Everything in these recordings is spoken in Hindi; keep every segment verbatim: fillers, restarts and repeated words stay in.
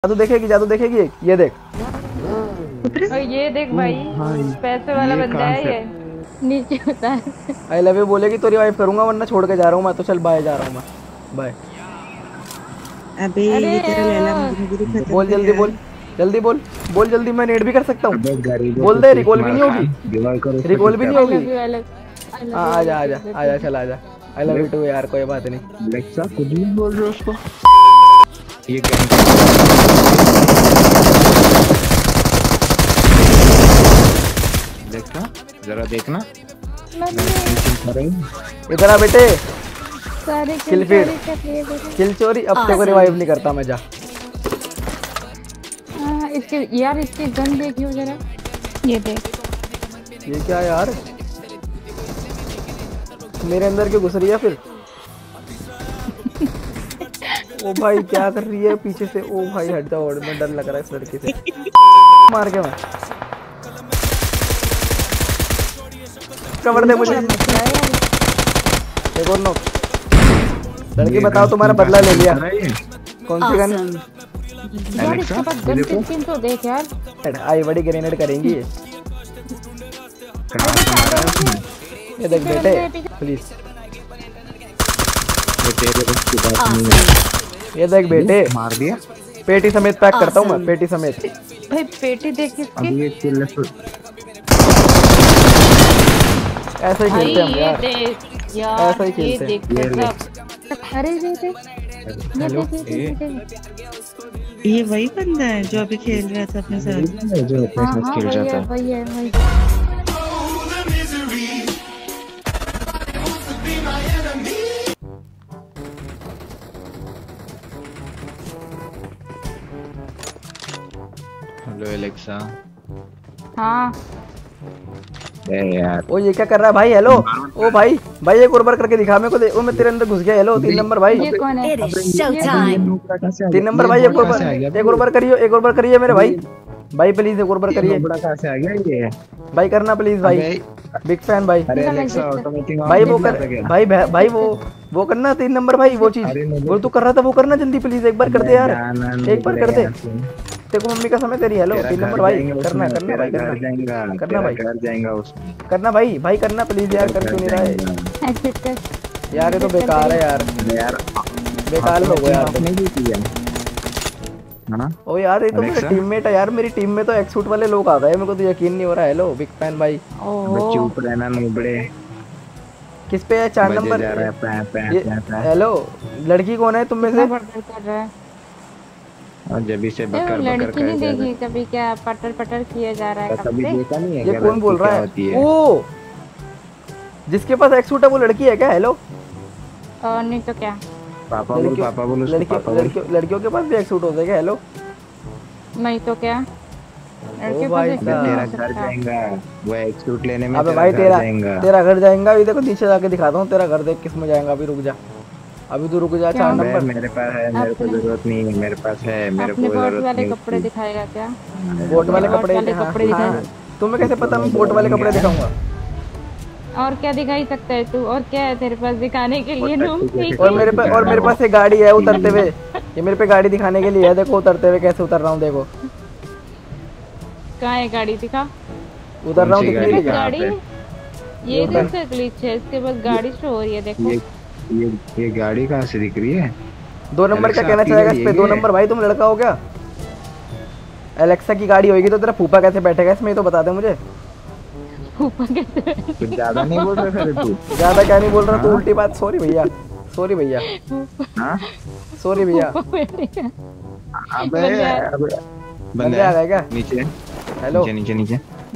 जादू देखेगी, जादू देखेगी। ये देख, ये देख भाई, पैसे वाला बंदा है ये। नीचे उतार। आई लव यू बोलेगी तो रिवाइव करूंगा, वरना छोड़ के जा रहा हूँ मैं तो। चल बाय, जा रहा हूँ मैं, बाय। अबे ये तेरा लैला मुझे खत्म बोल जल्दी, बोल जल्दी, बोल बोल जल्दी। मैं नेट भी कर सकता हूँ, बोल दे। रिकॉल भी नहीं होगी, रिकॉल भी नहीं होगी। हाँ आजा आजा आजा, चल आजा। आई लव यू टू यार, कोई बात नहीं। लेक्सा कुछ भी बोल रहे हो उसको। ये लेक्सा जरा देखना, इधर आ बेटे। सारे किल फीड, किल चोरी। अब तेरे को रिवाइव नहीं करता मैं, जा। हाँ, इसके यार इसकी गन देखियो जरा, ये देख। ये क्या यार, मेरे अंदर क्यों घुस रही है फिर? ओ भाई क्या कर रही है पीछे से? ओ भाई हट जाओ, और मैं डर लग रहा है इस लड़की से। मार के मैं कवर दे मुझे। एक और नो। लड़की बताओ, तुम्हारा बदला ले लिया। कौन सी गन? यार इसके पास गन किन तो देख यार। आई बड़ी ग्रेनेड करेंगी ये देख बेटे, प्लीज। ये देख बेटे, मार दिया। पेटी समेत पैक करता हूँ मैं, पेटी समेत। भाई पेटी देख इसकी। ऐसे ही खेलते हम यार, यार ऐसा ही खेलते हैं। अरे हेलो, ये वही बंदा है जो अभी खेल रहा था अपने साथ, जो अपने साथ खेल रहा था। वही है, वही। Hello Alexa. हाँ यार ओ ये क्या कर रहा है भाई? हेलो ओ भाई, भाई एक और बार करके दिखा मेरे को। दे ओ मैं तेरे अंदर घुस गया। हेलो तीन नंबर भाई, ये कौन है? तीन नंबर भाई, एक और बार, एक और बार करियो, एक और बार करिए मेरे भाई। भाई प्लीज एक और बार करिए कहाँ से आ गया ये? भाई, करना प्लीज भाई, बिग फैन भाई। अरे एलेक्सा ऑटोमेटिक भाई वो कर भाई, भाई वो वो करना तीन नंबर भाई, वो चीज वो तू कर रहा था वो करना जल्दी प्लीज। एक बार कर दे यार, एक बार कर दे। देखो मम्मी का समय तेरी। हेलो तीन नंबर भाई, करना करना भाई, करना करना भाई, घर जाएगा उसमें। करना भाई, भाई करना प्लीज यार। कर क्यों नहीं रहा है यार? ये तो बेकार है यार, यार बेकार हो गया यार। आपने भी किया है ना? ओ यार ये तो मेरा टीममेट है यार, मेरी टीम में तो एक्सूट वाले लोग आ गए, मेरे को तो यकीन नहीं हो रहा है। हेलो बिग फैन भाई। चुप रहना नुबड़े। किस पे है? चार नंबर। हेलो लड़की कौन है तुम में से? और जब से बकर बकर लड़की नहीं देखी कभी क्या? पटर पटर किया जा रहा है कभी देखा नहीं है? ये कौन बोल रहा है? ओ जिसके पास एक्सूट है वो लड़की है क्या? हेलो और नहीं तो क्या? पापा बोल, पापा बोल, लड़कियों लड़कियों लड़कियों के पास भी एक्सूट होता है क्या? हेलो नहीं तो क्या? ओ भाई तेरा घर जाएगा वो एक्सूट लेने में। अबे भाई तेरा तेरा घर जाएगा। अभी देखो नीचे जाके दिखाता हूँ तेरा घर, देख किस में जाएगा। अभी रुक जा, अभी तो रुक जा। चार नंबर मेरे पास है, मेरे को जरूरत नहीं है, मेरे पास है, मेरे को जरूरत वाले कपड़े दिखाएगा क्या? बोट वाले कपड़े कपड़े दिखाएगा। तुम्हें कैसे पता मैं बोट वाले कपड़े दिखाऊंगा? और क्या दिखाई सकता है तू? और क्या है तेरे पास दिखाने के लिए? और मेरे पास और मेरे पास एक गाड़ी है उतरते हुए। ये मेरे पे गाड़ी दिखाने के लिए है। देखो उतरते हुए कैसे उतर रहा हूँ, देखो। कहाँ है गाड़ी? दिखा। उतर रहा हूँ, दिख रही है गाड़ी। ये कैसे ग्लिच है? इसके पास गाड़ी शो हो रही है, देखो। ये ये गाड़ी कहाँ से दिख रही है? दो नंबर क्या कहना चाहेगा इस पे? दो नंबर भाई तुम लड़का हो क्या? एलेक्सा की गाड़ी होगी तो तेरा फूफा कैसे बैठेगा इसमें, तो बता दे मुझे। फूफा कैसे? कुछ ज्यादा नहीं बोल रहा फिर तू? ज्यादा क्या नहीं बोल रहा तू? उल्टी बात। सॉरी भैया, सॉरी भैया, सॉरी भैया। अबे बंदे आ गए क्या? नीचे हेलो नीचे नीचे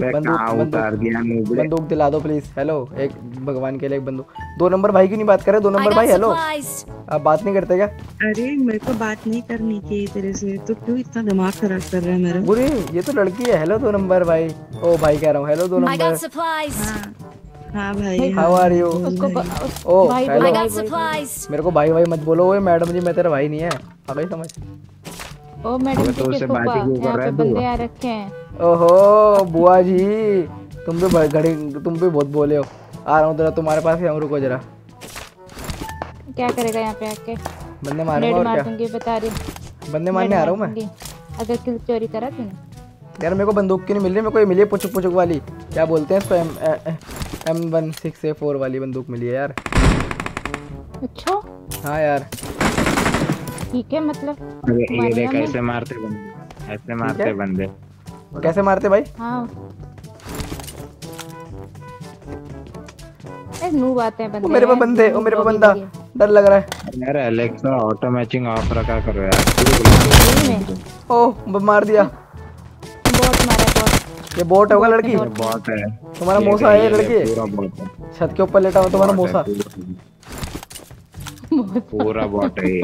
बंदूक दिला दो प्लीज। हेलो एक भगवान के लिए एक बंदूक। दो नंबर भाई की नहीं बात करे? दो नंबर भाई हेलो, आप बात नहीं करते क्या? अरे मेरे को बात नहीं करनी चाहिए तेरे से, तो क्यों इतना दिमाग खराब कर रहा है मेरा? बुरी ये तो लड़की है। हेलो दो नंबर भाई। ओ भाई कह रहा हूँ हेलो दो नंबर। हाँ भाई, हाउ आर यू? ओ हेलो, मेरे को भाई भाई मत बोलो। ओए मैडम जी मैं तेरा भाई नहीं है, आ गई समझ? ओ मैडम जी के फूफा यहाँ पे बंदे आ रखे हैं। ओहो बुआ जी, तुम भी घड़ी तुम भी बहुत बोले हो। आ रहा हूँ जरा तुम्हारे पास ही। हम रुको जरा। क्या करेगा यहाँ पे आके? बंदे मारूंगा और क्या? बता रही बंदे मारने आ रहा हूँ मैं। अगर किल चोरी करा तूने। यार मेरे को बंदूक क्यों नहीं मिल रही? मेरे को ये मिली है पुचुक पुचुक वाली, क्या बोलते हैं इसको, M M one six A four वाली बंदूक मिली है यार। अच्छा हाँ यार ठीक है, मतलब ये देख कैसे मारते बंदे, ऐसे मारते बंदे। कैसे मारते भाई? हाँ नूब आते हैं बंदे। वो मेरे पे बंदे, वो मेरे पे बंदा, डर लग रहा है यार। एलेक्सा ऑटो मैचिंग ऑफ रखा करो यार। ओह मार दिया, बॉट मारा बॉट। ये बॉट होगा लड़की? बॉट है तुम्हारा मौसा है ये लड़की? पूरा बॉट है, छत के ऊपर लेटा हुआ तुम्हारा मौसा। पूरा बॉट है ये।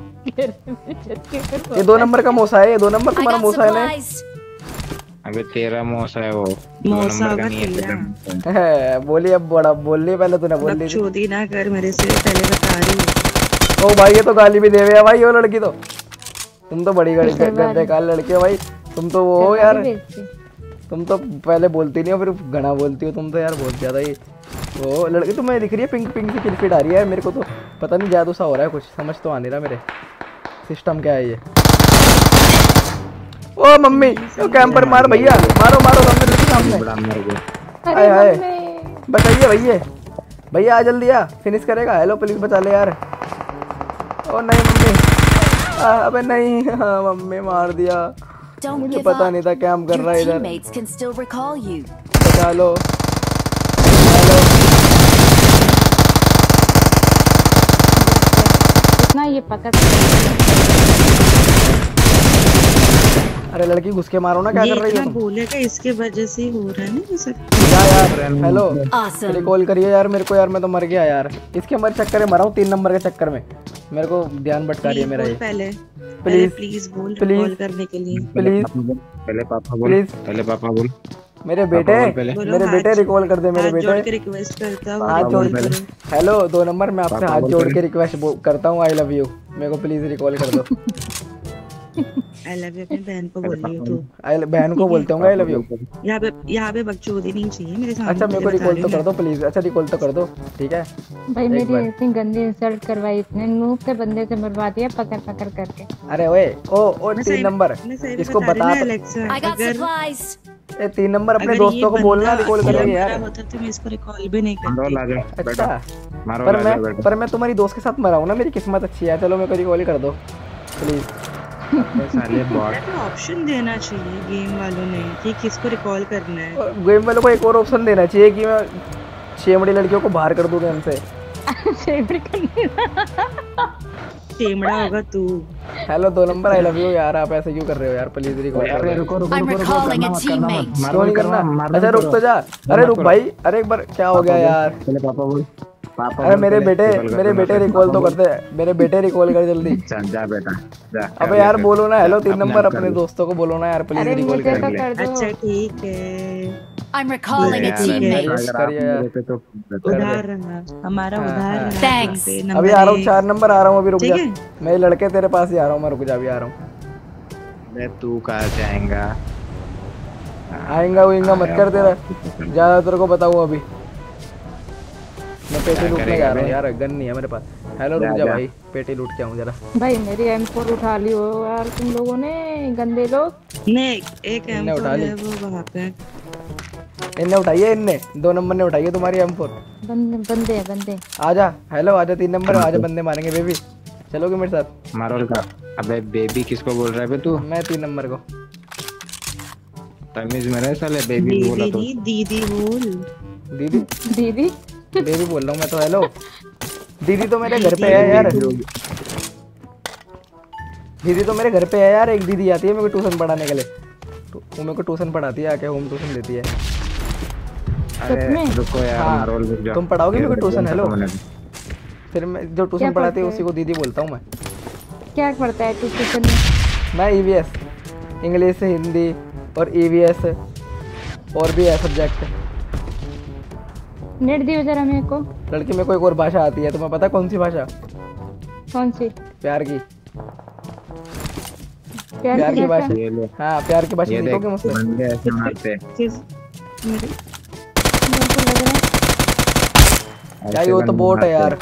ये दो नंबर का मौसा है, ये दो नंबर तुम्हारा मौसा है ना? अबे तेरा मौसा है वो, मौसा नंबर का होगा नहीं है तेरा। है। बोली अब बड़ा बोल ली, पहले तूने बोल ली। बकचोदी ना कर मेरे से, पहले बता रही हूँ। ओ भाई ये तो गाली भी देवे है भाई, वो लड़की तो, तुम तो बड़ी गड़ी बेकार लड़की हो भाई, तुम तो वो हो यार, तुम तो पहले बोलती नहीं हो फिर घना बोलती हो तुम तो यार, बहुत ज्यादा ही। वो लड़की तुम्हें दिख रही है पिंक पिंक सी किलफिट आ रही है, मेरे को तो पता नहीं जादू सा हो रहा है कुछ, समझ तो आ नहीं रहा मेरे सिस्टम क्या है ये। ओ मम्मी ओ कैंपर मार भैया, मारो मारो सामने सामने। हाय हाय बताइए भैया, भैया आ जल्दी आ, फिनिश करेगा। हेलो पुलिस बचा ले यार। ओ नहीं मम्मी, आ, अबे नहीं, हाँ मम्मी मार दिया, मुझे पता नहीं था कैंप कर रहा है इधर। बचा लो। हेलो कितना ये पकड़। अरे लड़की घुस के मारो ना, क्या कर रही है तुम? बोलेगा इसके वजह से ही हो रहा है ना ये सब। क्या यार? हेलो रिकॉल करिए यार मेरे को यार, मैं तो मर गया यार, इसके मर चक्कर में मरा हूँ, तीन नंबर के चक्कर में मेरे को ध्यान भटका रही है मेरा ये। पहले प्लीज प्लीज बोल, प्लीज रिकॉल करने के लिए प्लीज। पहले पापा बोल, प्लीज पहले पापा बोल। मेरे बेटे, मेरे बेटे रिकॉल कर दे मेरे बेटे, रिक्वेस्ट करता हूँ। हाथ जोड़ के। हेलो दो नंबर, मैं आपसे हाथ जोड़ के रिक्वेस्ट करता हूँ, आई लव यू, मेरे को प्लीज रिकॉल कर दो। आई लव यू अपनी बहन को बोल रही हो तू? आई बहन को बोलते होंगे आई लव यू। यहाँ पे यहाँ पे बकचोदी नहीं चाहिए मेरे सामने। अच्छा मेरे को रिकॉल तो कर दो प्लीज, अच्छा रिकॉल तो कर दो ठीक है भाई। मेरी इतनी गंदी इंसल्ट करवाई, इतने नूब के बंदे से मरवा दिया पकड़ पकड़ करके। अरे ओए ओ ओ तीन नंबर इसको बता, ए तीन नंबर अपने दोस्तों को बोलना रिकॉल करेंगे यार। तो मैं इसको रिकॉल भी नहीं करती। अच्छा पर मैं पर मैं तुम्हारी दोस्त के साथ मरा हूँ ना, मेरी किस्मत अच्छी है, चलो मेरे को रिकॉल ही कर दो प्लीज। साले बॉट ऑप्शन देना चाहिए गेम वालों ने कि किसको रिकॉल करना है। गेम वालों को एक और ऑप्शन देना चाहिए कि मैं छेमड़ी लड़कियों को बाहर कर दूं गेम से। टेमड़ा होगा तू। हेलो दो नंबर आई लव यू यार, आप ऐसे क्यों कर रहे हो यार, प्लीज रिकॉल कर दो। रुको रुको रुको, क्यों नहीं करना? अच्छा रुक तो जा, अरे रुक भाई, अरे एक बार क्या हो गया यार? पहले पापा बोल, पापा। अरे मेरे बेटे मेरे बेटे रिकॉल तो करते, मेरे बेटे रिकॉल कर जल्दी। जा बेटा जा। अबे यार बोलो ना, हेलो तीन नंबर अपने दोस्तों को बोलो ना यार प्लीज रिकॉल कर ले। अच्छा ठीक है, I'm recalling a teammate. उधार रहा हमारा, उधार रहा। Thanks. अभी आ रहा हूँ, चार नंबर आ रहा हूँ, अभी रुक जा, मैं लड़के तेरे पास ही आ रहा हूँ, मैं रुक जा अभी आ रहा हूँ। मैं तू कहाँ जाएगा? आएगा वहींगा मत कर तेरा, ज्यादा तेरे को बताऊँ अभी। मैं पेटी लूटने जा रहा हूँ यार, गन नहीं है मेरे पास। हेलो रुक जा भाई, पेटी लूट के आऊँ जरा। भाई मेरी एम फोर उठा ली हो यार तुम लोगों ने, गंदे लोग। नहीं एक एम फोर है वो वहाँ पे। इनने उठाई है, इनने दो नंबर ने उठाई है तुम्हारी एम फोर। बंदे बंदे हैं बंदे। आजा हेलो आजा, तीन नंबर आजा, बंदे मारेंगे बेबी, चलोगे मेरे साथ? मारो का। अबे बेबी किसको बोल रहा है बे तू? मैं तीन नंबर को। तमीज में रह साले, बेबी बोला तो। दीदी बोल। दीदी दीदी बेबी बोल रहा हूँ मैं तो। हेलो दीदी तो मेरे घर पे है यार, दीदी तो मेरे घर पे है यार, एक दीदी आती है मेरे को ट्यूशन पढ़ाने के लिए, वो मेरे को ट्यूशन पढ़ाती है, आके होम ट्यूशन देती है। अरे रुको यार, हाँ, रोल रुक जा। तुम पढ़ाओगे मेरे को ट्यूशन? हेलो फिर मैं जो ट्यूशन पढ़ाती है उसी को दीदी बोलता हूँ मैं। क्या पढ़ता है ट्यूशन में? मैं ईवीएस, इंग्लिश हिंदी और ईवीएस और भी है सब्जेक्ट। नेट दियो जरा मेरे को। लड़की मेरे को एक और भाषा आती है, तुम्हें पता कौन सी भाषा? कौन सी? प्यार की। प्यार, प्यार की भाषा। ये ले। हाँ प्यार की भाषा सीखोगे मुझसे? बंदे ऐसे मारते हैं। यार ये तो बोट है यार।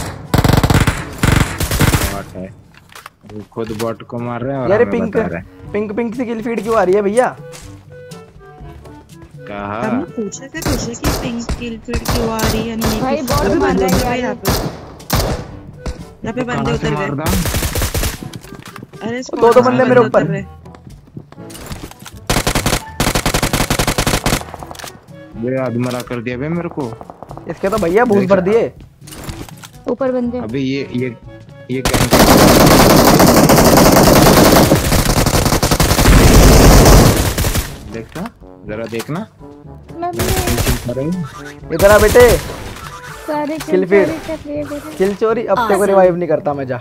बॉट है, खुद बॉट को मार रहे हैं और यार हमें पिंक बता रहे हैं। Pink pink see kill feed क्यों आ रही है भैया? कहा हमने पूछा था तुझसे कि पिंक किल फीड क्यों आ रही है? नहीं भाई बहुत मार रहा है यार। यहाँ पे बंदे उतर गए। अरे दो दो बंदे मेरे ऊपर। ये आदमरा कर दिया बे मेरे को। इसके तो भैया बूस्ट भर दिए। ऊपर बंदे। अबे ये ये ये देखना जरा देखना। इधर आ बेटे। सारे किल फीड किल चोरी। अब तेरे को रिवाइव नहीं करता मैं, जा।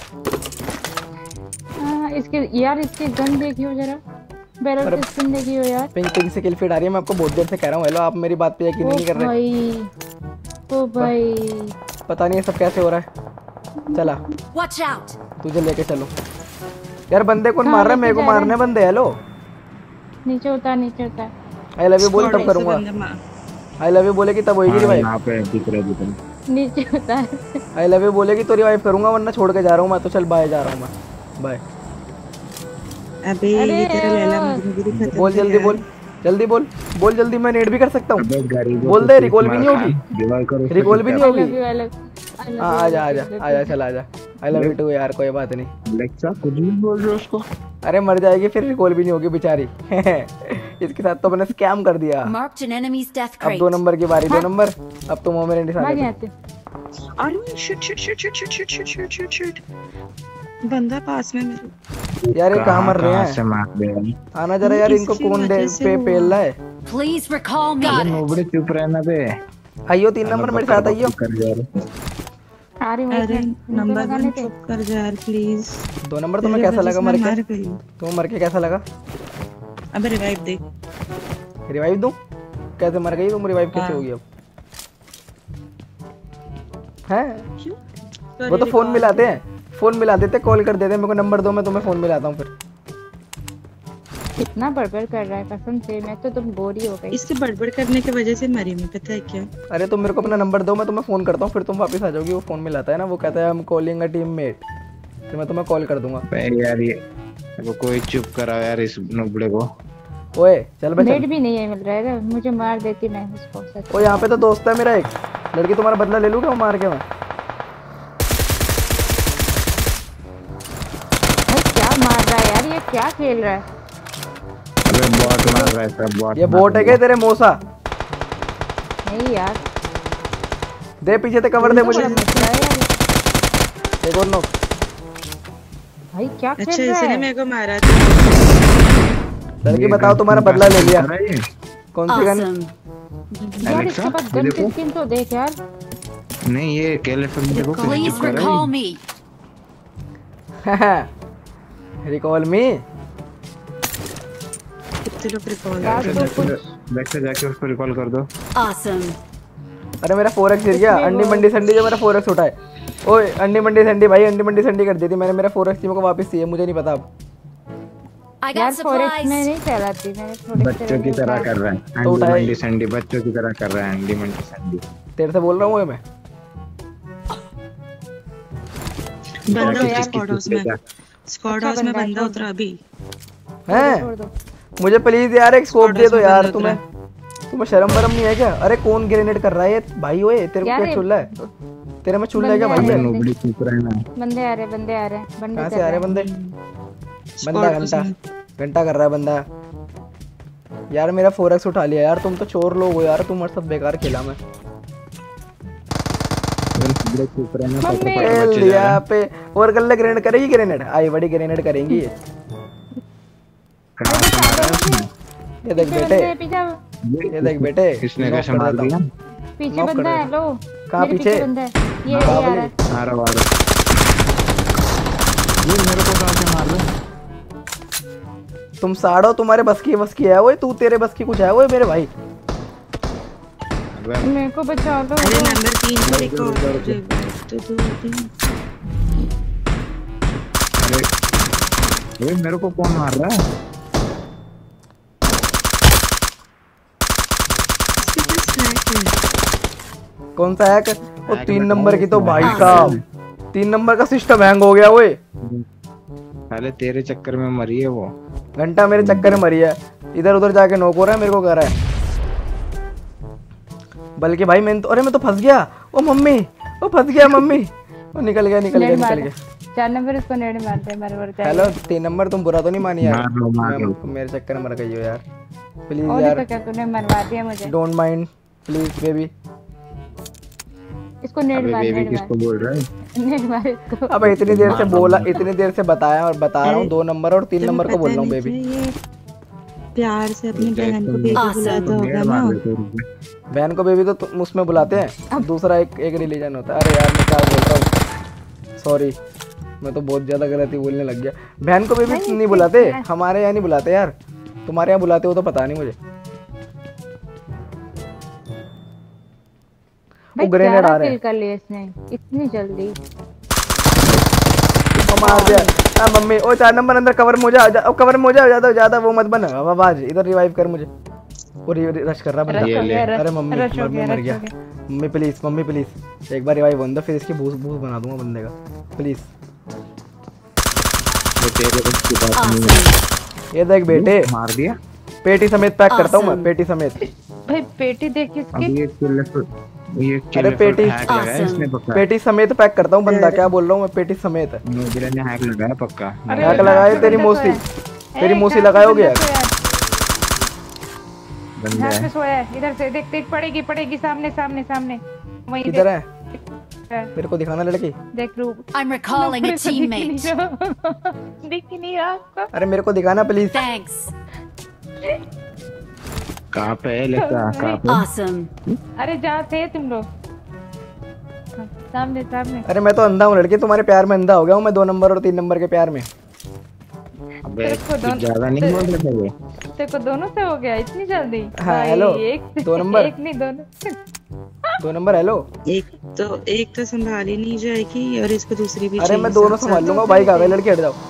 हाँ इसके यार इसकी गन देखियो जरा, बैरल की स्किन देखियो यार। पिंक पिंक से किल फीड आ रही है। मैं आपको बहुत देर से कह रहा हूँ। हेलो, आप मेरी बात पे यकीन नहीं कर रहे भाई। ओ भाई पता नहीं ये सब कैसे हो रहा है। चला Watch out! तुझे लेके चलो यार। बंदे कौन मार रहा है? मेरे को मारने बंदे। हेलो नीचे उतार, नीचे उतार। आई लव यू बोल तब करूंगा। आई लव यू बोलेगी तब होएगी रिवाइव। यहां पे दिख रहा है। नीचे उतार। आई लव यू बोलेगी तो रिवाइव करूंगा, वरना छोड़ के जा रहा हूं मैं तो। चल बाय, जा रहा हूं मैं, बाय। अबे ये तेरा लैला मुझे खत्म। बोल जल्दी बोल, जल्दी बोल, बोल जल्दी। मैं नेट भी कर सकता हूं। बोल दे, रिकॉल भी नहीं होगी। रिकॉल भी नहीं होगी। हां आजा आजा आजा, चल आजा। आई लव यू टू यार, कोई बात नहीं। लेक्सा कुछ भी बोल रहे हो उसको। अरे मर जाएगी फिर, रिकॉल भी नहीं होगी बेचारी। इसके साथ तो मैंने स्कैम कर दिया। Marked an enemy's death अब crate. दो नंबर की बारी, दो नंबर। अब तो मोमेंट भाग आते। अरे shit shit shit shit shit shit shit shit shit shit बंदा पास में मेरे। यार ये कहां मर रहे हैं? से मार दे। आना जरा यार, इनको कौन दे पे पेल रहा है? Please recall me. नोबड़े चुप रहना बे। आइयो तीन नंबर मेरे साथ आइयो। आ रही हूं। अरे नंबर वन चुप कर जा यार प्लीज। दो नंबर तुम्हें कैसा लगा मर के? तुम्हें मर के कैसा लगा? अबे रिवाइव दे। रिवाइव दूं? कैसे मर गई तुम? रिवाइव कैसे होगी अब? हैं? वो तो फोन मिलाते हैं, फोन मिला देते, कॉल कर देते। मेरे को नंबर दो, मैं तुम्हें फोन मिलाता हूं फिर। कितना बड़बड़ कर रहा है कसम से। मैं तो तुम बोर ही हो गई। इसके बड़बड़ करने की वजह से मरी मैं, पता है क्या? अरे तुम मेरे को अपना नंबर दो, मैं तुम्हें फोन करता हूँ, फिर तुम वापस आ जाओगी। वो फोन मिलाता है ना, वो कहता है हम कॉलिंग अ टीममेट, फिर मैं तुम्हें कॉल कर दूंगा। यार ये वो कोई चुप करा यार इस नुबड़े को। ओए चल बे, नेट भी नहीं है मिल रहा है, मुझे मार देती मैं उसको। ओ यहाँ पे तो दोस्त है मेरा एक लड़की, तुम्हारा बदला ले लूं क्या मार के मैं? क्या मार रहा है यार, ये क्या खेल रहा है? अबे बॉट मार रहा है सब बॉट। ये बॉट है क्या तेरे मौसा? नहीं यार, दे पीछे से कवर दे मुझे। एक और नॉक। भाई क्या खेल अच्छा रहा है? इसने मेरे को मारा था। लड़की बताओ तुम्हारा बदला ले लिया। कौन सी गन? यार इसके पास गन की स्किन तो देख यार। नहीं ये केलेफ में देखो कैसे Please चुप कर रहा recall me. है। Recall me. कितने लोग रिकॉल यार तो कुछ बैक से जाके उसको रिकॉल कर दो। Awesome. अरे मेरा फोर एक्स गिर गया। अंडी मंडी संडी जो मेरा फोर एक्स उठा है। ओए अंडी मंडी संडी भाई, अंडी मंडी संडी कर दी थी मैंने। मेरा फोर एक्स टीम को वापस चाहिए, मुझे नहीं पता अब। I यार got फॉरेस्ट में supplies. नहीं चलाती मैं, थोड़ी बच्चों की तरह कर रहा है तो अंडी उठाए। मंडी संडी, बच्चों की तरह कर रहा है अंडी मंडी संडी। तेरे से बोल रहा हूँ मैं। बंदा यार, स्क्वाड हाउस में, स्क्वाड हाउस में बंदा उतरा अभी। हैं? छोड़ दो। मुझे प्लीज यार एक स्कोप दे दो यार। तुम्हें तुम्हें शर्म वरम नहीं है क्या? अरे कौन ग्रेनेड कर रहा है ये भाई? ओए तेरे को क्या चुल रहा है? तेरे में चुल रहा है क्या भाई? बंदे- नोबड़ी चुप रहना। बंदे आ रहे, बंदे आ रहे हैं, बंदे कहाँ चल से आ रहे रहे बंदे? बंदा घंटा घंटा कर रहा है बंदा। यार मेरा फोर एक्स उठा लिया यार। तुम तो चोर लोग हो यार, तुम सब बेकार खेला मैं। चुप रहना। मम्मी। खेल दिया पे। और गल्ले ग्रेनेड करेगी? ग्रेनेड आई बड़ी ग्रेनेड करेंगी ये। ये देख बेटे, हैं। पीछे ये देख बेटे, इसने नॉक कैसे कर मार देता हूँ। दिया? पीछे नॉक कर बंदा है। देता लो कहाँ मेरे पीछे? बंदा है। ये ये आ रहा है। आ रहा आ रहा। ये मेरे को कहाँ से मार रहा है? तुम साड़ो, तुम्हारे बस की बस की है वो? तू तेरे बस की कुछ है वो मेरे भाई? मेरे को बचा लो। अरे नंबर तीन को रिकॉल तो तू अरे ये मेरे को कौन मार रहा है? कौन सा हैक? वो तीन नंबर की तो भाई साहब, तीन नंबर का सिस्टम हैंग हो गया। ओए साले तेरे चक्कर में मरी है वो। घंटा मेरे चक्कर में मरी है, इधर उधर जाके नोक हो रहा है, मेरे को कह रहा है। बल्कि भाई मैं तो, अरे मैं तो फंस गया। ओ मम्मी, ओ फंस गया मम्मी। वो निकल गया निकल गया निकल गया। चार नंबर इसको नेड़ मारते हैं, मर मर जाएगा। हेलो तीन नंबर, तुम बुरा तो नहीं मानी यार? मार लो, मार लो। मैं- मेरे चक्कर में मर गई हो यार, प्लीज और यार, तो क्या तूने मरवा दिया मुझे। Don't mind please baby. इसको नेड़ अबे मार, बेबी नेड़ किसको मार, बोल रहा है? नेड़ मार इसको। अब इतनी देर से बोला, इतनी देर से बताया और बता रहा हूँ, दो नंबर और तीन नंबर को बोल रहा हूँ बेबी। ये प्यार से अपनी बहन को बेबी Awesome. बुलाता होगा डेढ़ ना। मार देते हैं। बहन को बेबी तो तुम उसमें बुलाते हैं, दूसरा एक एक रिलीजन होता है। अरे यार मैं क्या बोल रहा हूँ, सॉरी, मैं तो बहुत ज्यादा गलती बोलने लग गया। बहन को बेबी नहीं बुलाते, हमारे यहाँ नहीं बुलाते यार, तुम्हारे यहाँ बुलाते हो तो पता नहीं मुझे। वो ग्रेनेड आ रहे हैं, कर लिया इसने इतनी जल्दी। तो मार दिया। हाँ मम्मी, ओ चार नंबर अंदर कवर में हो जा, जा कवर में हो जा, ज्यादा ज्यादा वो मत बन आवाज, इधर रिवाइव कर मुझे। वो रश कर रहा बंदा। रश हो गया, अरे मम्मी रश हो मम्मी गया, मर रश गया। हो गया। मम्मी प्लीज, मम्मी प्लीज एक बार रिवाइव होने दो, फिर इसकी भूस भूस बना दूंगा बंदे का, प्लीज। वो तेरे को उसकी बात नहीं है। Awesome. ये देख बेटे, मार दिया। पेटी समेत पैक करता हूँ मैं, पेटी समेत। भाई पेटी देख इसकी। अब ये किल तो ये अरे पेटी- हैक लगाया इसने पक्का। पेटी समेत पैक करता हूँ बंदा, क्या बोल रहा हूँ मैं, पेटी समेत। नोबरा ने हैक लगाया पक्का। अरे हैक लगाए तेरी मौसी, तेरी मौसी लगाओगे यार। बंदे यहाँ है। पे सोया है, इधर से देख देख, पड़ेगी पड़ेगी, सामने सामने सामने वहीं किधर है, है। मेरे को दिखाना लड़की। देख रूप। I'm recalling a teammate. दिख ही नहीं रहा आपको। अरे मेरे को दिखाना प्लीज। Thanks. कहाँ पे है लड़का, कहाँ पे? Awesome. अरे जहाँ थे तुम लोग, हाँ, सामने सामने। अरे मैं तो अंधा हूँ लड़की, तुम्हारे प्यार में अंधा हो गया हूँ मैं, दो नंबर और तीन नंबर के प्यार में। अबे तेरे को कुछ दोनों- ज्यादा नहीं बोल रहे थे वो। तेरे को दोनों से हो गया इतनी जल्दी? हाँ, भाई, हेलो, एक दो नंबर। एक नहीं दोनों। दो नंबर हेलो। एक तो एक तो संभाल ही नहीं जाएगी और इसको दूसरी भी अरे चाहिए मैं दोनों साथ संभाल साथ। लूंगा, बाइक आ गई, लड़की हट जाओ।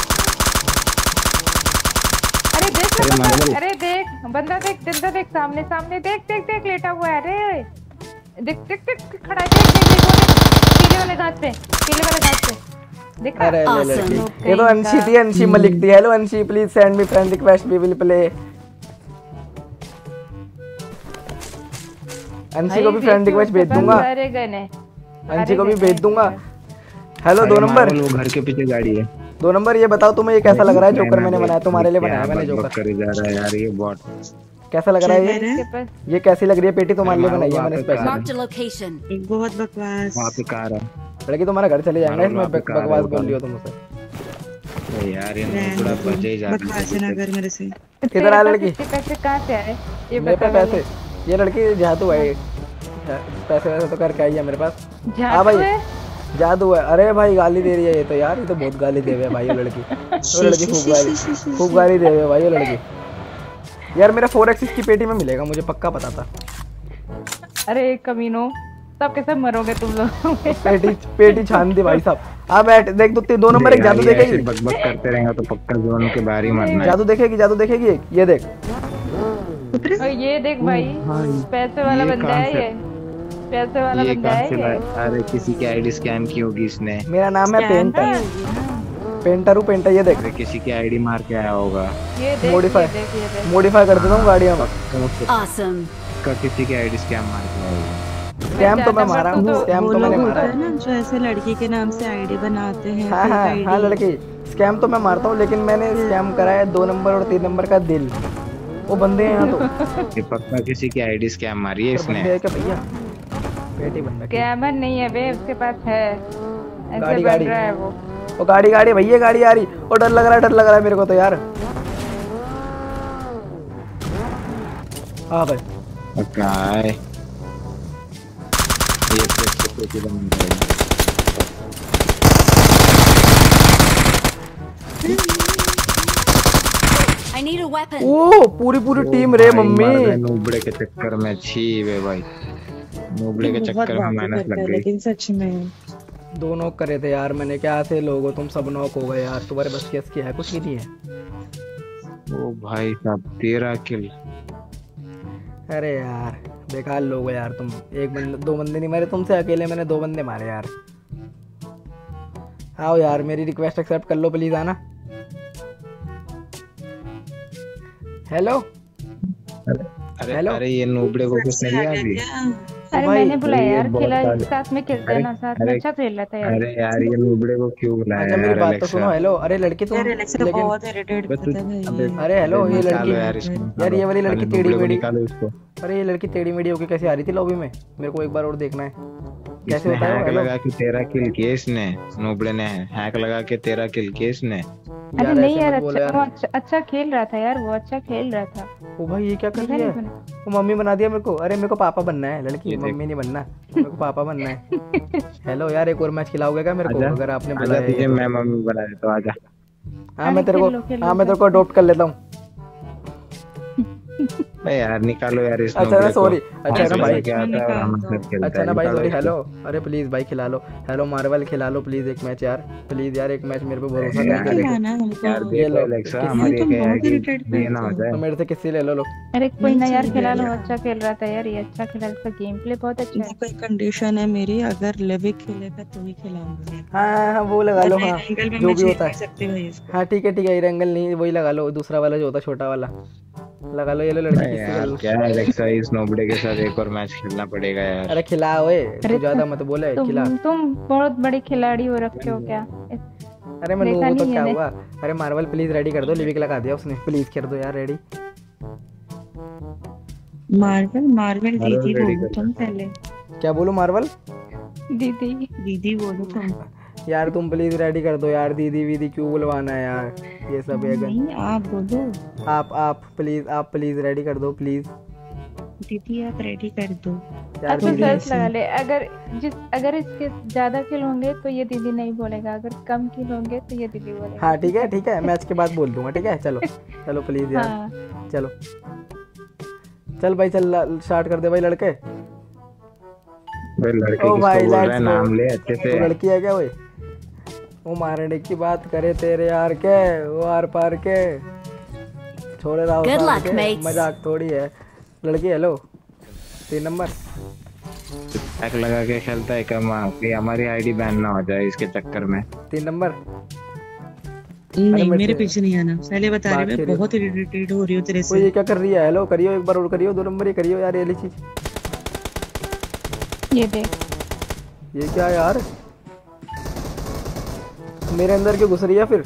अरे देख अरे ना मार बंदा, दो। अरे देख बंदा, देख बंदा, देख सामने सामने, देख देख देख लेटा हुआ है। अरे देख देख देख खड़ा है, देख देख देख, वो देख, पीले वाले घास पे, पीले वाले घास पे दिख रहा? अरे ले Awesome. लड़की, ये तो अंशी थी, अंशी मलिक थी। Hello Anshi, please send me friend request, we will play. Anshi को भी फ्रेंड रिक्वेस्ट भेज दूंगा, अरे गन है, अंशी को भी भेज दूंगा। हेलो दो अरे नंबर, मारो, वो घर के पीछे गाड़ी है। दो नंबर ये बताओ तुम्हें ये कैसा लग रहा है? जोकर मैंने बनाया, तुम्हारे लिए बनाया मैंने क्या जोकर। बकबक करे जा रहा है यार ये बॉट। कैसा लग रहा है ये? इसके पास ये कैसी लग रही है पेटी? तुम्हारे लिए बनाई है मैंने स्पेशल। Marked a location. एक बहुत बकवास। वहाँ पे कार है। लड़की तुम्हारा घर चले जाएंगे इसमें, मारो, बक- मारो, बकवास मारो। बोल रही हो तुम उसे। अरे यार ये रहने थोड़ा दो, बजे जा बकवास ना कर मेरे से। किधर आ लड़की? इसके पैसे कहाँ से आए ये मेरे बता पे पैसे, ये लड़की जादू है, पैसे वैसे तो करके आई है मेरे पास। हाँ भाई जादू है। अरे भाई गाली दे रही है ये तो यार, ये तो बहुत गाली दे रही है भाई वो लड़की, वो लड़की खूब गाली खूब गाली दे रही है भाई वो लड़की। यार मेरा फोर एक्सिस की पेटी में मिलेगा, मुझे पक्का पता था। अरे कमीनो, सब के सब मरोगे तुम लोग। पेटी पेटी छान दी भाई साहब। आ बैठ देख, दो दो नंबर एक जादू यार, ये ऐसे देखेगी, बकबक करते रहेंगे तो पक्का जोन के बाहर ही मरना है। जादू देखेगी, जादू देखेगी एक, ये देख। और ये देख भाई, पैसे वाला ये बंदा कहाँ है से- ये, पैसे वाला ये बंदा कहाँ है से ये। लाया? अरे किसी की आईडी स्कैम की होगी इसने। मेरा नाम है क्या पेंटर, पेंटर हूँ पेंटर। ये देख अरे किसी की आईडी मार के आया होगा। ये देख, Modify. ये देख, ये देख। मॉडिफाई कर देता हूँ गाड़ियाँ में। Awesome. का किसी की आईडी स्कैम मार के आया होगा। स्कैम तो मैं मारा हूँ, तो- स्कैम वो तो मैंने लोग मारा होते है। हैं ना जो ऐसे लड़की के नाम से आईडी बनाते हैं। हाँ fake हाँ I D। हाँ लड़की, स्कैम तो मैं मारता हूँ, लेकिन मैंने स्कैम कराया दो नंबर और तीन नंबर का दिल। वो बंदे हैं यहाँ तो, ये पक्का किसी की आईडी स्कैम मारी है पर बंदे इसने। है क्या भैया? बेटी बंदा क्या? कैमर नहीं है बे, उसके पास है, ऐसे गाड़ी, बन गाड़ी। रहा है वो। वो गाड़ी गाड़ी भैया, गाड़ी आ रही। और डर लग रहा है, डर लग रहा है मेरे को तो यार। हाँ भाई पक्का है। ये तो किसी बंद है। I need a weapon. ओ पूरी पूरी टीम रे मम्मी। नूबड़े के चक्कर में छी वे भाई, नूबड़े के बहुत चक्कर में बातें मेहनत करता लग है, गई। लेकिन सच में दो नॉक करे थे यार मैंने, क्या से लोग हो तुम, सब नॉक हो गए यार। तुम्हारे बस केस की है कुछ ही नहीं है। ओ भाई साहब तेरह किल। अरे यार बेकार लोग हो यार तुम। एक बंदे, दो बंदे नहीं मारे तुमसे, अकेले मैंने दो बंदे मारे यार। आओ यार मेरी रिक्वेस्ट एक्सेप्ट कर लो प्लीज आना। हेलो अरे हेलो अरे ये नूबड़े को किसने लिया अभी? अरे भाई, मैंने बुलाया ये यार, बहुत खेला सारे- साथ में खेलते हैं ना, साथ में अरे- अच्छा खेल रहा था यार। अरे यार ये नूबड़े को क्यों बुलाया अच्छा मेरी यार बात तो अलेक्सा? सुनो। हेलो अरे लड़की तुम यार एलेक्सा लेकिन बहुत इरिटेट बस करता है अबे- भाई। अरे हेलो ये निकालो लड़की यार इसको, यार ये वाली निकालो। लड़की अरे टेढ़ी नूबड़े को मेढ़ी निकालो इसको। अरे ये लड़की टेढ़ी मेढ़ी होके कैसे आ रही थी लॉबी में? मेरे को एक बार और देखना है कैसे इसने होता है वो। हैक हेलो लगा के तेरह किल किए इसने, नूबड़े ने हैक लगा के तेरह किल किए इसने। अरे यार नहीं ऐसे यार, मत बोलो अच्छा वो यार। अच्छा अच्छा खेल रहा था यार, वो अच्छा खेल रहा था। ओ भाई ये क्या कर देखा रही है? नहीं तूने? वो मम्मी बना दिया मेरे को। अरे मेरे को पापा बनना है लड़की, ये देख। मम्मी नहीं बनना, मेरे को पापा बनना है। हेलो यार एक और मैच खिलाओगे क्या मेरे को? आजा, अगर आपने आजा बुलाया है तुझे तो। मैं मम्मी बना देता हूँ, आजा। हाँ मैं अरे तेरे को खेलो, खेलो, हाँ मैं तेरे को खेलो। अडॉप्ट कर लेता हूँ। अरे यार निकालो यार इस अच्छा नूबड़े ना को। सॉरी अच्छा हैक ना लगा भाई के आता है और हम सब खेलते अच्छा हैं। ना भाई निकालो सॉरी। इसको। हेलो अरे प्लीज भाई खिला लो। हेलो मार्वल खिला लो प्लीज एक मैच यार, प्लीज यार एक मैच मेरे पे भरोसा यार, करके देखो। खिलाना हमको। यार ये देखो लो, एलेक्सा किसी- हमारी तुम क्या है बहुत कि इरिटेट ये ना हो करते जाए। तो मेरे से किसी ले लो लो। अरे कोई नहीं ना यार, चल खिला लो, रहा है। अच्छा खेल रहा था यार, ये अच्छा खेला, इसका गेम प्ले बहुत अच्छा है। देखो एक कंडीशन है मेरी, अगर लिविक खेलेगा तो ही खिलाऊंगा। हाँ हाँ हाँ वो लगा लो। हाँ एंगल में जो मैं भी झेल होता नहीं है। सकती भाई इसको। हाँ ठीक है ठीक है एंगल नहीं वही लगा लो, दूसरा वाला जो होता है छोटा वाला लगा लो। ये लो लड़की अरे किसी कर यार लो। क्या है एलेक्सा, इस नोबड़े के साथ एक और मैच खेलना पड़ेगा यार। अरे खिला ओए तू अरे ज्यादा मत बोले खिला। तुम तुम बहुत बड़े खिलाड़ी हो रखे हो क्या? अरे मैं देखा नूबू तो नहीं क्या मैंने। हुआ? अरे मार्वल प्लीज रेडी कर दो, लिविक लगा दिया उसने, प्लीज कर दो यार रेडी। मार्वल मार्वल मार्वल दीदी ready बोलो कर तुम पहले। क्या बोलूं मार्वल? दीदी दीदी बोलो तुम। यार तुम प्लीज रेडी कर दो यार, दीदी वीदी क्यों बुलवाना है यार ये सब है। नहीं आप बोलो। आप आप प्लीज आप प्लीज रेडी कर दो प्लीज दीदी आप रेडी कर दो। यार अच्छा दीदी। सर्च लगा ले, अगर जिस अगर इसके ज्यादा किल होंगे तो ये दीदी नहीं बोलेगा, अगर कम किल होंगे तो ये दीदी बोलेगा। हाँ ठीक है ठीक है मैच के बाद बोल दूंगा ठीक है। चलो चलो प्लीज यार हाँ। चलो चल भाई चल स्टार्ट कर दे भाई लड़के। भाई लड़के ओ किसको भाई बोल रहा है? लेट्स नाम ले अच्छे तो से। लड़की है क्या वही? वो मारने की बात करे तेरे यार के वो आर पार के छोड़े रहा Good सार luck, के, mates. मजाक थोड़ी है। लड़की हेलो तीन नंबर। हैक लगा के खेलता है कम कि हमारी आईडी बैन ना हो जाए इसके चक्कर में। तीन नंबर नहीं मेरे मेरे से- पीछे नहीं आना, पहले बता बात रही मैं करिए। बहुत इरिटेट हो रही हूँ तेरे वो से। ये क्या कर रही है? हेलो करियो एक बार और करियो, दो नंबर ही करियो यार ये वाली चीज। ये देख, ये क्या यार मेरे अंदर क्यों घुस रही है फिर?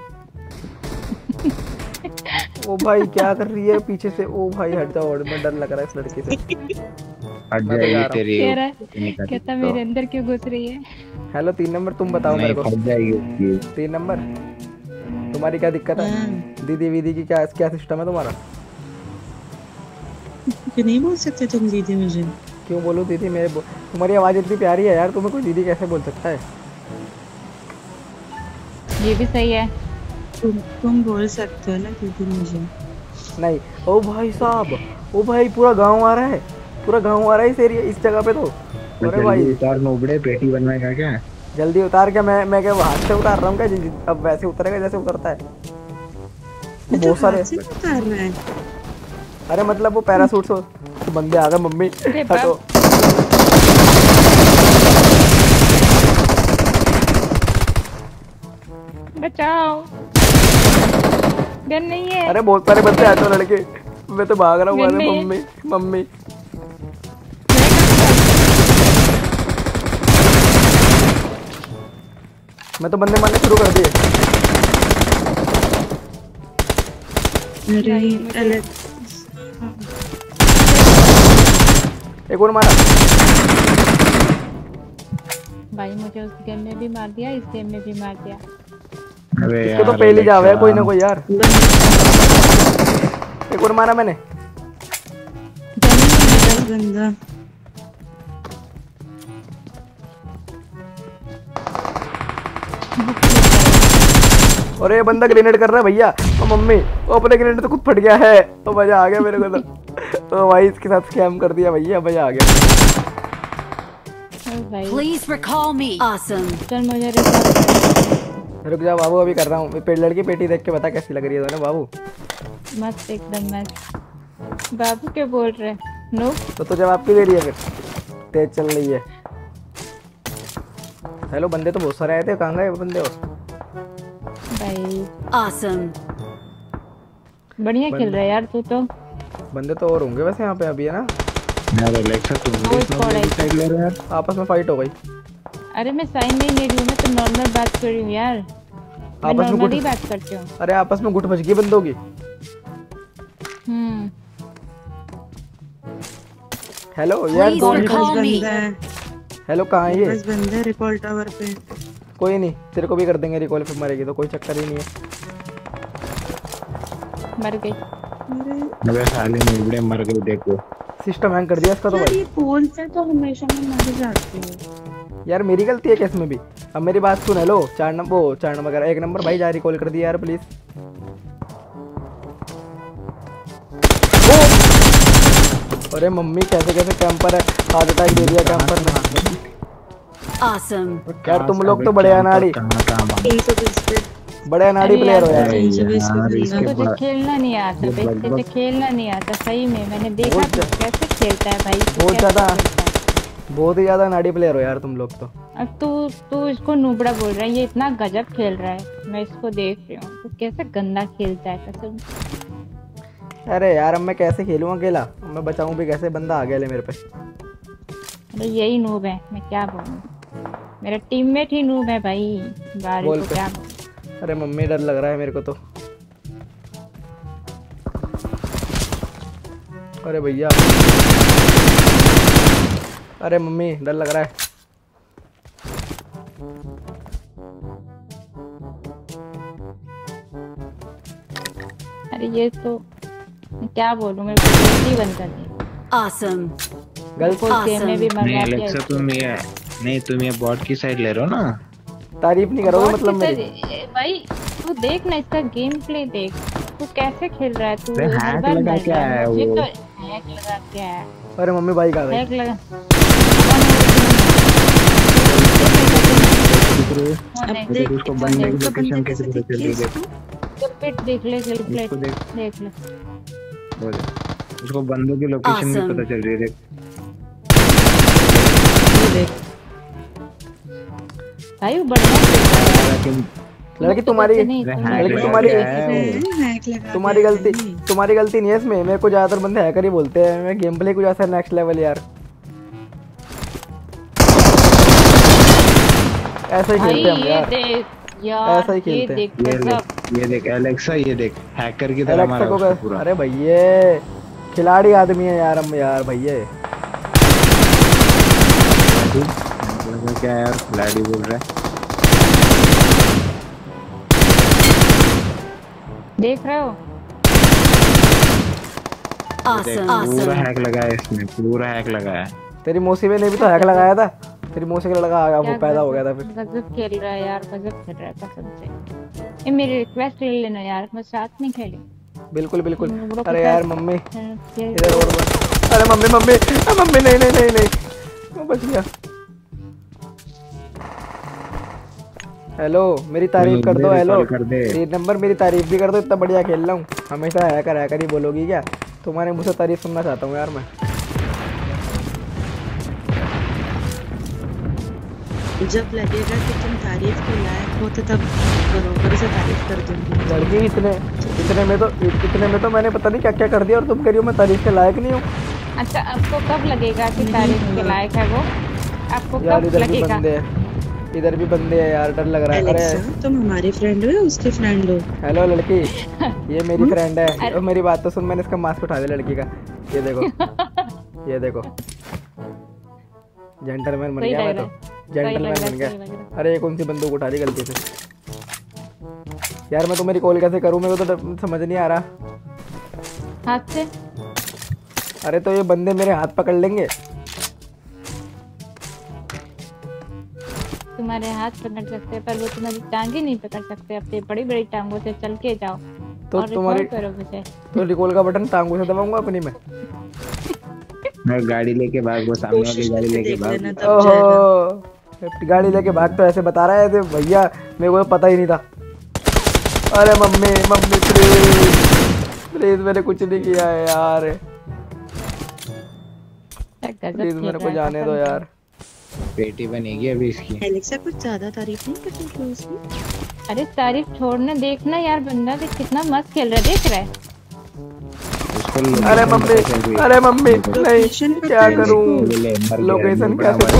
ओ भाई क्या कर रही है पीछे से? ओ भाई हट जाओ, और मैं डर लग रहा है इस लड़की से। हट मैं तो जा जाएगी रहा हूँ। तेरी कह रहा है नहीं कर कहता तो। मेरे अंदर क्यों घुस रही है। हेलो तीन नंबर तुम बताओ मेरे नहीं को। फट जाएगी उसकी। तीन नंबर तुम्हारी क्या दिक्कत है? हाँ। दीदी वीदी की क्या क्या सिस्टम है तुम्हारा? कि नहीं बोल सकते तुम दीदी मुझे? क्यों बोलूं दीदी? मेरे बो... तुम्हारी आवाज इतनी प्यारी है यार, तुम्हें कोई दीदी कैसे बोल सकता है? ये भी सही है। तुम तुम बोल सकते हो ना दीदी मुझे। नहीं। ओ भाई साहब, ओ भाई पूरा गांव आ रहा है, पूरा गांव आ रहा है इस एरिया इस जगह पे तो। तो अरे जल्दी भाई उतार नोबड़े, पेटी बनवाएगा क्या? जल्दी उतार क्या? मैं मैं क्या हाथ से उतार रहा हूँ क्या? जी- जी- अब वैसे उतरेगा जैसे उतरता है। ये तो बहुत सारे हाथ से उतार रहा है। अरे मतलब वो पैरासूट से तो बंदे आ गए। मम्मी अरे हटो। बचाओ, गन नहीं है। अरे बहुत सारे बंदे हटो लड़के, मैं तो भाग रहा हूँ। गन अरे नहीं है। मम्मी मम्मी मैं तो बंदे मारने शुरू कर दिए। अरे अलग एक और मारा। भाई मुझे उस गेम में भी मार दिया, इस गेम में भी मार दिया। अरे इसको तो यार, पहले जावे अलेक्सा। कोई ना कोई यार। एक और मारा मैंने। गंदा। और ये बंदा ग्रेनेड कर रहा है भैया। ओ मम्मी वो अपने ग्रेनेड तो खुद फट गया है। तो मजा आ गया मेरे को तो। तो भाई इसके साथ स्कैम कर दिया भैया, मजा आ गया। ओ भाई Please recall me. Awesome. चल मुझे रिकॉर्ड रुक जा बाबू अभी कर रहा हूँ। पेड़ लड़की पेटी देख के बता कैसी लग रही है ना बाबू। मस्त एकदम मस्त। बाबू क्या बोल रहे? नो तो तो जवाब क्यों दे रही है फिर? तेज चल रही है। हेलो बंदे तो बहुत सारे आए थे, कहाँ गए वो बंदे? और भाई Awesome. बढ़िया खेल रहा है यार तू तो। बंदे तो और होंगे वैसे यहाँ पे अभी, है ना? यार एलेक्सा तुम भी साइड ले रहे हो यार। आपस में फाइट हो गई। अरे मैं साइन नहीं ले रही हूँ, मैं तो नॉर्मल बात कर रही हूँ यार। मैं आपस में नॉर्मली गुट बात करती हूँ। अरे आपस में गुट बच गई बंदों की। हम्म हेलो यार Please दो recall मिनट। me. बंदा है, हेलो कहाँ है ये? बस बंदा है रिकॉल टावर पे। कोई नहीं, तेरे को भी कर देंगे रिकॉल, फिर मरेगी तो कोई चक्कर ही नहीं है। मर गई। अबे साले मुर्गड़े मर गए देखो। सिस्टम हैंग कर दिया इसका तो यार भाई। ये पोल से तो हमेशा मैं मर जाती हूँ। यार मेरी गलती है क्या इसमें भी? अब मेरी बात सुन। हेलो चार नंबर, वो चार नंबर एक नंबर भाई जा रिकॉल कर दिया यार प्लीज। अरे मम्मी कैसे कैसे कैंपर है, हार्ट अटैक दे दिया कैंपर ने। Awesome. यार तुम लोग तो बड़े अनाड़ी तीन सौ बीस पे बड़े अनाड़ी अरे प्लेयर हो यार। तीन सौ बीस पे यार, बंदा। इसके तुझे बाद- खेलना नहीं आता भाई, तुझे खेलना नहीं आता सही में। मैंने देखा बहुत तू कैसे खेलता है भाई, तू बहुत कैसे ज्यादा। खेलता है। बहुत ही ज्यादा अनाड़ी प्लेयर हो यार तुम लोग तो। अब तू तू इसको नूबड़ा बोल रहा है, ये इतना गजब खेल रहा है, मैं इसको देख रही हूँ तो कैसे गंदा खेलता है कसम। अरे यार अब मैं कैसे खेलूँ अकेला? मैं बचाऊं भी कैसे? बंदा आ गया ले मेरे पे। अरे यही नूब है, मैं क्या बोलूँ, मेरा टीममेट ही नूब है भाई। गाड़ी बोल को पे। क्या बोलूं। अरे मम्मी डर लग रहा है मेरे को तो। अरे भैया, अरे मम्मी डर लग रहा है। अरे ये तो मैं क्या बोलूँ, मेरे को गलती बंद कर दी। Awesome. गलत गेम में भी Awesome. नहीं मजा एलेक्सा तुम ये नहीं तुम ये बॉट की साइड ले रहे हो ना। तारीफ नहीं करोगे मतलब मेरी? भाई तू देख ना इसका गेम प्ले देख, तू कैसे खेल रहा है। तू अरे हर हैक बार लगा मर क्या रहा है मुझे वो? तो हैक लगा क्या है, अरे मम्मी भाई कहाँ गई? हैक लगा अब देख उसको बनने की लोकेशन कैसे पता चल रही है? तो पिट देख ले, चल प्लेट उसको देख देख ले। बोल। उसको बंदों की लोकेशन भी Awesome. पता चल रही है देख। भाई वो बढ़िया खेल रहा है। लेकिन लड़की तुम्हारी नहीं, अरे तुम हैक लड़की लगा तुम्हारी क्या है वो? हैक लगा तुम्हारी दिया गलती मैंने। तुम्हारी गलती नहीं है इसमें। मेरे को ज्यादातर बंदे हैकर ही बोलते हैं। मैं गेम प्ले कुछ ऐसा नेक्स्ट लेवल यार, ऐसा ही भाई खेलते हैं हम ये यार। देख यार, ऐसा ही ये खेलते हैं। देख ये गजब। देख ये देख एलेक्सा ये देख हैकर की तरह एलेक्सा मारा को उसको कैसे- पूरा। अरे भैया खिलाड़ी आदमी है यार हम यार भैया। लगा क्या यार खिलाड़ी बोल रहा है। देख रहे हो Awesome. देख, पूरा Awesome. हैक लगाया इसमें, पूरा हैक लगाया। तेरी मौसी ने भी तो हैक लगाया था। तेरी मौसी का लड़का आ गया, वो क्या पैदा हो गया था गजब- फिर। गजब खेल रहा है यार, गजब खेल रहा है कसम से। ये मेरी रिक्वेस्ट ले लेना यार, मैं साथ नहीं खेली। बिल्कुल बिल्कुल। लोगों के अरे साथ- यार मम्मी ये- इधर और बस। अरे मम्मी मम्मी अरे मम्मी नहीं नहीं नहीं नहीं वो बच गया। हेलो मेरी तारीफ कर दो। मेरे हेलो कॉल कर दे। तीन नंबर मेरी तारीफ भी कर दो। इतना बढ़िया खेल रहा हूँ। हमेशा हैकर हैकर ही बोलोगी क्या? तुम्हारे मुझसे तारीफ सुनना चाहता हूँ यार मैं। जब लगेगा कि तुम तारीफ के लायक हो तो तब बरोबर से तारीफ कर दूंगी। लड़की इतने इतने में तो इतने में तो मैंने पता नहीं क्या क्या कर दिया और तुम कह रही हो मैं तारीफ के लायक नहीं हूँ। अच्छा आपको कब लगेगा कि तारीफ के लायक है वो? आपको यार कब इधर भी लगेगा? बंदे हैं, इधर भी बंदे हैं यार, डर लग रहा है। अरे एलेक्सा तुम हमारी फ्रेंड हो या उसकी फ्रेंड हो? हेलो लड़की, ये मेरी फ्रेंड है। और मेरी बात तो सुन, मैंने इसका मास्क उठा दिया लड़की का। ये देखो ये देखो जेंटलमैन बन सही गया मैं लग तो। रहा है, सही लग जेंटलमैन रहा है, बन गया। सही लग रहा है। अरे ये कौन सी बंदूक उठा दी गलती से? यार मैं तुम्हें कॉल कैसे करूं? मेरे को तो डर- समझ नहीं आ रहा। हाथ से अरे तो ये बंदे मेरे हाथ पकड़ लेंगे। तुम्हारे हाथ पकड़ सकते हैं पर वो तुम्हारी टांगे नहीं पकड़ सकते। अपने बड़ी बड़ी टांगों से चल के जाओ तो और तुम्हारी रिकॉल करो मुझे। तो रिकॉल का बटन टांगों से दबाऊंगा अपनी में। मैं गाड़ी लेके भाग, वो सामने वाली गाड़ी लेके देख भाग। लेना तब जाएगा। ओहो गाड़ी लेके भाग तो ऐसे बता रहा है ऐसे भैया, मेरे को तो पता ही नहीं था। अरे मम्मी मम्मी प्लीज प्लीज मैंने कुछ नहीं किया है यार, क्या गजब प्लीज खेल मेरे को रहा है, जाने दो कसम से। यार। पेटी बनेगी अभी इसकी। एलेक्सा कुछ ज्यादा तारीफ नहीं करती तू उसकी? अरे तारीफ छोड़ना, देखना यार बंदा देख कितना मस्त खेल रहा है, देख रहा है। अरे मम्मी, अरे मम्मी नहीं, क्या करूं, लोकेशन क्या करूं?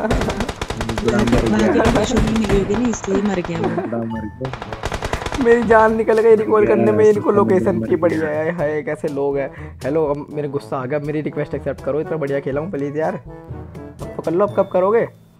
मिलेगी नहीं इसलिए मर गया वो। मेरी जान निकल गई रिकॉल करने में, इनको लोकेशन की बढ़िया है। हाय कैसे लोग हैं। हेलो, अब मेरे गुस्सा आ गया, मेरी रिक्वेस्ट एक्सेप्ट करो, इतना बढ़िया खेला हूँ प्लीज यार। अब तो कर लो, अब कब करोगे?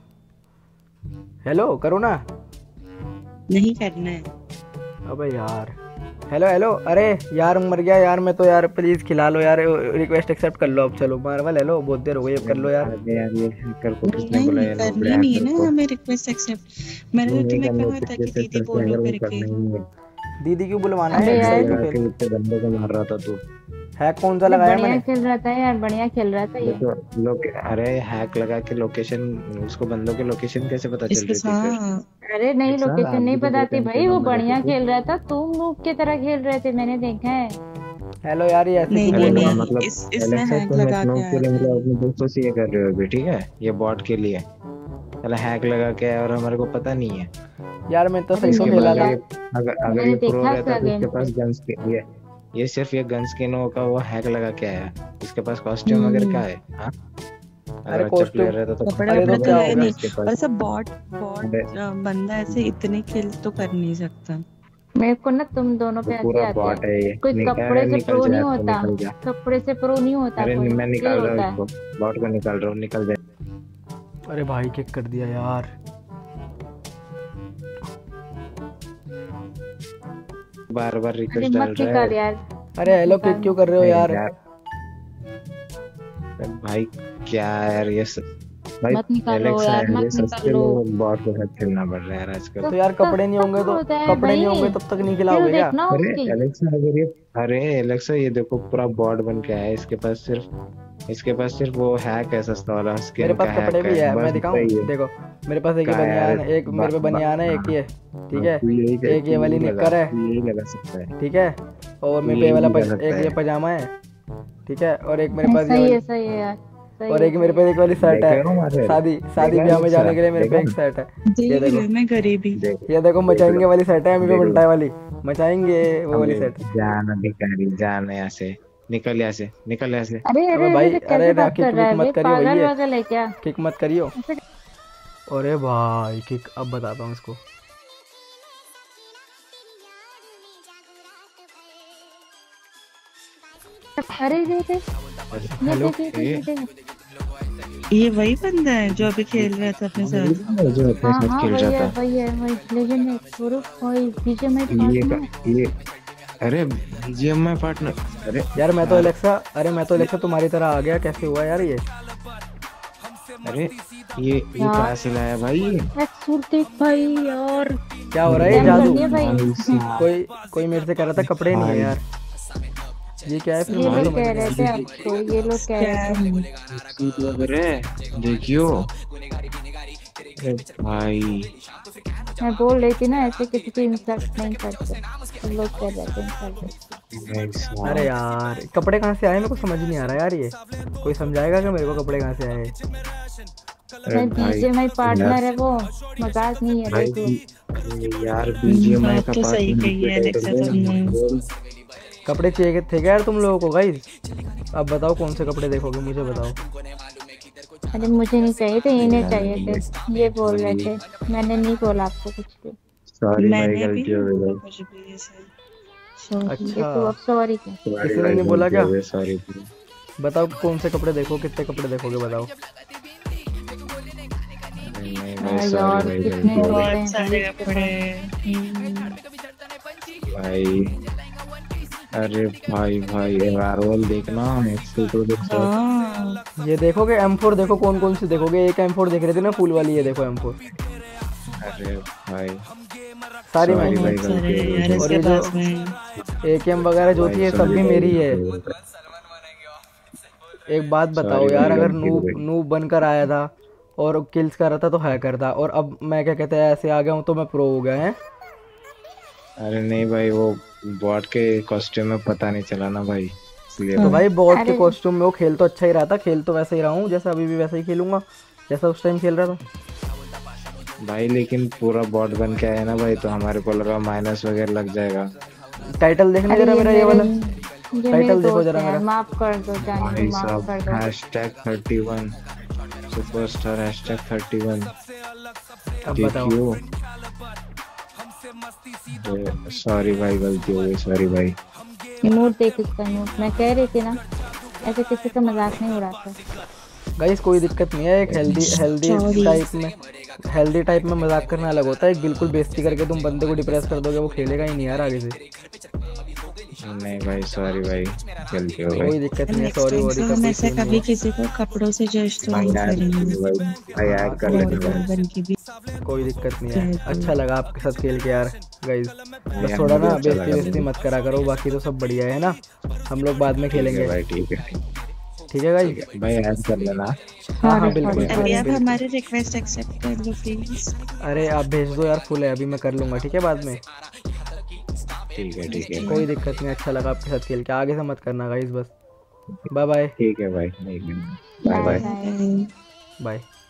हेलो करो ना। नहीं करना है। अबे यार, हेलो हेलो, अरे यार मर गया यार मैं तो यार, प्लीज खिला लो यार, रिक्वेस्ट एक्सेप्ट कर लो अब। चलो मार्वल हेलो, बहुत देर हो गई, अब कर लो यार। यार ये हैकर को किसने बुलाया? करना नहीं है ना हमें रिक्वेस्ट एक्सेप्ट। मैंने तो तुम्हें कहा था कि दीदी बोलो करके। दीदी क्यों बुलवाना है? बंदे को मार रहा था तू। हैक कौन सा लगाया मैंने? बढ़िया खेल रहा था यार, बढ़िया खेल रहा था ये। तो लोग, अरे हैक लगा के लोकेशन, उसको बंदों के लोकेशन कैसे पता चल रही थी फिर? अरे नहीं, लोकेशन नहीं बताती भाई, वो बढ़िया खेल रहा था, तुम नूब की तरह खेल रहे थे, मैंने देखा है। हेलो यार, ये ऐसे नहीं क्यों बोल रहे हो? मतलब इस इसमें हैक लगा के अपने दोस्तों से ये कर रहे हो अभी, ठीक है? ये बॉट के लिए चला हैक लगा के और हमारे को पता नहीं है यार। मैं तो सही से खेला था। अगर अगर ये प्रो रहता तो इसके पास गन स्किन, ये ये सिर्फ ये गन स्किन का वो हैक लगा के आया। इसके पास कॉस्ट्यूम वगैरह क्या है? हां, अरे कॉस्ट्यूम रहता तो कपड़े वपड़े तो है नहीं, और सब बॉट बॉट बंदा ऐसे इतने किल तो कर नहीं सकता। मेरे को ना तुम दोनों पे ऐसे आते हैं, कोई कपड़े से प्रो नहीं होता, कपड़े से प्रो नहीं होता। अरे मैं निकाल रहा हूँ, बॉट को निकाल रहा हूँ, निकल जाए। अरे भाई किक कर दिया यार। बार बार रिक्वेस्ट डाल रहा है यार। अरे हेलो, किक क्यों कर रहे हो यार? भाई क्या यार, ये भाई मत निकालो यार, मत निकालो। बॉट के साथ खेलना पड़ रहा है यार आजकल। तो यार कपड़े नहीं होंगे तो कपड़े नहीं होंगे तब तक नहीं खिलाओगे क्या? अरे एलेक्सा, अगर ये अरे एलेक्सा ये देखो पूरा बॉट बन के आया है। इसके पास सिर्फ इसके पास सिर्फ वो हैक है सस्ता वाला स्किन। मेरे पास कपड़े भी है, मैं दिखाऊं? देखो मेरे पास एक बनियान है, एक मेरे पे बनियान है, एक ये, ठीक है, एक ये वाली निक्कर है, यही लगा सकता है, ठीक है, और मेरे पे वाला एक ये पजामा है, ठीक है, और एक मेरे पास ये सही है यार, और एक मेरे पे एक वाली शर्ट है, शादी शादी ब्याह में जाने के लिए मेरे पे एक शर्ट है। ये देखो, मैं गरीबी, ये देखो मचाएंगे वाली शर्ट है, मेरे पे बंटाई वाली, मचाएंगे वो वाली शर्ट। जान भिखारी, जान यहाँ से, निकल यहाँ से, निकल यहाँ से। अरे अरे भाई, अरे ना किक मत करियो भैया, है क्या? किक मत करियो। अरे भाई किक, अब बताता हूँ इसको। अरे ये देख, हेलो, ये वही बंदा है जो अभी खेल रहा था अपने साथ, जो अपने साथ खेल रहा था। वही है, वही लेजेंड है, गुरु वही बीजेएमआई पार्टनर। ये अरे बीजेएमआई पार्टनर, अरे यार मैं तो एलेक्सा, अरे मैं तो एलेक्सा तुम्हारी तरह आ गया, कैसे हुआ यार ये? अरे ये ये कहाँ से लाया भाई? सुरतीक भाई यार, क्या हो रहा है? जादू? कोई कोई मेरे से कह रहा था कपड़े नहीं है यार, ये क्या है? फिर ये लोग कह रहे थे आपको, ये लोग कह रहे थे, देखियो भाई, मैं बोल रही थी ना ऐसे किसी को इंसल्ट नहीं करते, लोग कह रहे थे इंसल्ट। अरे यार कपड़े कहाँ से आए मेरे को समझ नहीं आ रहा यार, ये कोई समझाएगा क्या मेरे को कपड़े कहाँ से आए? मैं बीजेएमआई पार्टनर है वो, मजाक नहीं है। देखो यार बीजेएमआई का तो सही कही है एलेक्सा तुमने। कपड़े चाहिए थे क्या यार तुम लोगों को गाइस? अब बताओ कौन से कपड़े देखोगे, मुझे बताओ। अरे मुझे नहीं चाहिए थे, इन्हें चाहिए थे, ये बोल रहे थे, मैंने नहीं बोला आपको कुछ भी। सॉरी भाई, गलती हो गई। अच्छा तो अब सॉरी क्या? किसी ने नहीं बोला क्या? सॉरी। बताओ कौन से कपड़े देखो, कितने कपड़े देखोगे बताओ। यार कितने सारे कपड़े भाई, अरे भाई भाई एवारोल देखना, तो देखो ये देखोगे एम फोर देखो, कौन कौन सी देखोगे? एक एम फोर देख रहे थे ना फुल वाली, ये देखो एम फोर। अरे भाई सारी महंगी, और ये जो एकेएम वगैरह जो थी ये सब भी मेरी है। एक बात बताओ यार, अगर नूब नूब बनकर आया था और किल्स कर रहा था तो हैकर था, और अब मैं क्या कहते हैं ऐसे आ गया हूँ तो मैं प्रो हो गया है। अरे नहीं भाई, वो बॉट के कॉस्ट्यूम में पता नहीं चला ना भाई, इसलिए। तो भाई बॉट के कॉस्ट्यूम में वो खेल तो अच्छा ही रहा था, खेल तो वैसे ही रहा हूँ जैसे अभी भी वैसे ही खेलूंगा, जैसा उस टाइम खेल रहा था भाई। लेकिन पूरा बॉट बन के आया ना भाई, तो हमारे को लगा माइनस वगैरह लग जाएगा। टाइटल देखने जरा मेरा ये वाला टाइटल देखो जरा मेरा। माफ कर दो जाने भाई को, माफ साहब कर दो। Hashtag thirty one superstar hashtag thirty one. अब बताओ सॉरी भाई, गलती हो गई, सॉरी भाई। इमोट देख इसका इमोट। मैं कह रही थी ना ऐसे किसी का मजाक नहीं उड़ाता। गाइस कोई दिक्कत नहीं है। एक हेल्दी हेल्दी टाइप में हेल्दी टाइप में मजाक करना अलग होता है। एक बिल्कुल बेइज्जती करके तुम बंदे को डिप्रेस कर दोगे, वो खेलेगा ही नहीं यार आगे से। नहीं भाई सॉरी भाई, गलती हो गई। कोई दिक्कत नहीं है, सॉरी वॉरी का हम कोई ऐसे सीन नहीं कभी है। किसी को कपड़ों से जज तो भाई नहीं यार करेंगे। भाई याद कर लेते हैं। बन के भी कोई दिक्कत नहीं है। अच्छा लगा आपके साथ खेल के यार गाइस। बस यार, थोड़ा मुझे ना अच्छा बेइज्जती लगा बेइज्जती मत करा करो, बाकी तो सब बढ़िया है ना। हम लोग बाद में ठीक है खेलेंगे, भाई, ठीक है ठीक है गाइस। भाई, याद कर लेना। हाँ हाँ बिल्कुल अभी आप बिल्कुल। हमारे रिक्वेस्ट एक्सेप्ट कर लो प्लीज। अरे आप भेज दो यार, फुल है अभी, मैं कर लूंगा ठीक है बाद में। ठीक है ठीक है कोई दिक्कत नहीं। अच्छा लगा आपके साथ खेल के, आगे से मत करना गाइस बस। बाय बाय ठीक है भाई, बाय बाय। बाय। बाय।